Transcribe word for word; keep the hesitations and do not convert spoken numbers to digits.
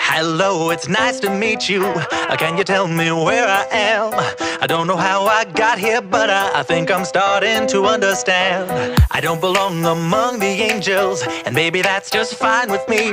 Hello, it's nice to meet you. Uh, Can you tell me where I am? I don't know how I got here, but I, I think I'm starting to understand. I don't belong among the angels, and maybe that's just fine with me.